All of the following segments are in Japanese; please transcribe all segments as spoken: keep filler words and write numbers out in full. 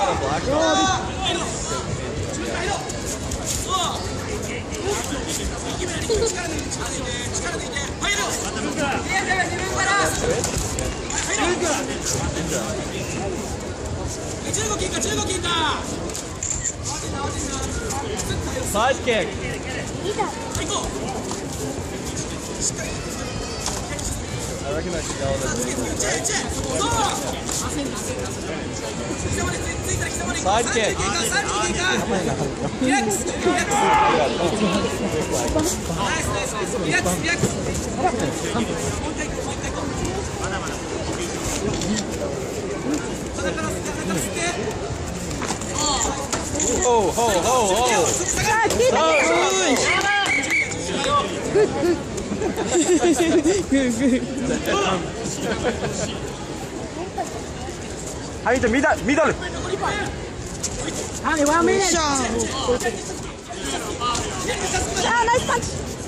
black belt. Side kick. I recognize the yellow. Side kick. Oh, ho, ho, ho. Good, good. Good, good. Hamid, middle, middle. Hamid, one minute. Ah, nice punch.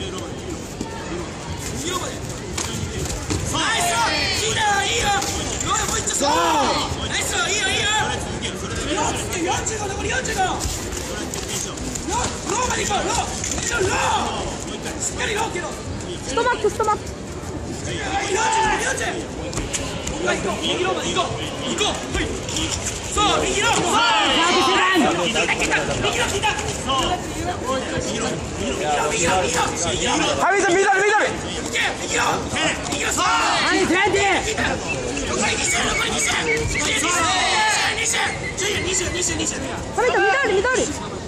Stomach to stomach. Hamid, middle, middle. Hamid, ready. Hamid, middle, middle.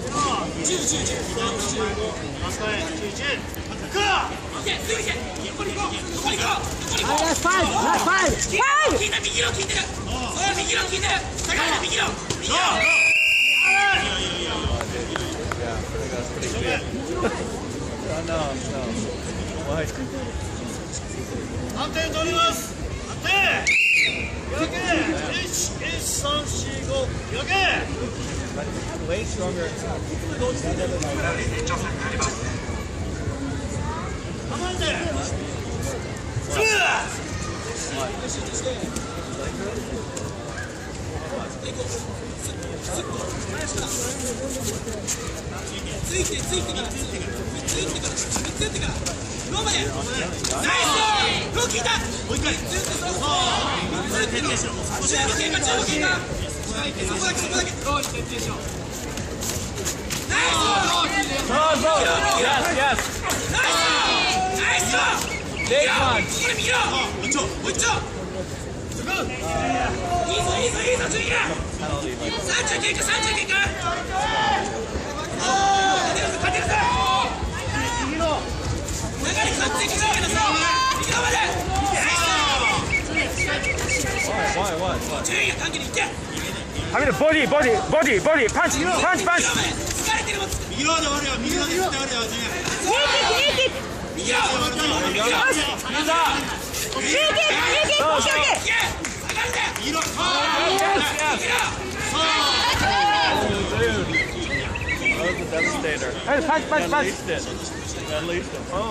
Last five, last five, five! No, no. Why? 安定取ります。安定。よけ。一、一、三、四、五。よけ。 Way stronger. 構えて。ついてついてからついてからついてからついてからローマでナイスロー効いたもう一回ずっとそうそれ徹底しろじゅうご経過じゅうご経過そこだけそこだけローに徹底しろナイスロー効いてる Yes, yes. ナイスナイス Big punch. これ右ろもう一丁もう一丁いいぞいいぞいいぞジュニアさんじゅう経過さんじゅう経過勝てるぞ勝てるぞ流れ勝っていくぞけどさ右側までジュニア関係にいって Hamid, body, body, body, body, punch, punch, punch. 疲れてるもん右側で終わるよ右側で終わるよジュニア右側で終わるよ右側で終わるよ右側で Devastator. Hey, punch, punch, punch. Unleashed it. Unleashed him. Oh.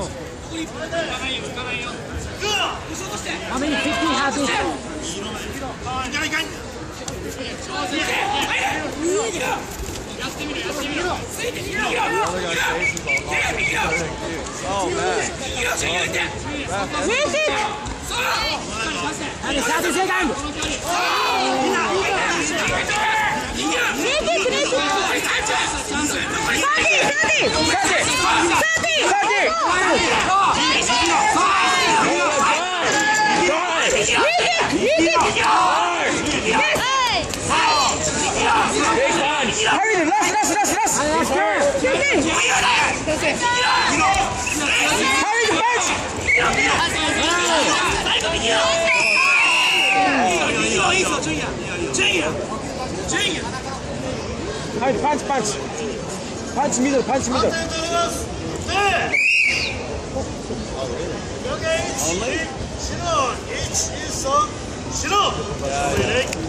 How many fifty have this? Oh, man. Miss it! thirty seconds. Miss it, miss it. Zandi, Zandi! Zandi! Zandi! Hurry, last, last, last, last. Hurry, the punch. Hurry, punch, punch. Punch middle, punch middle. Only?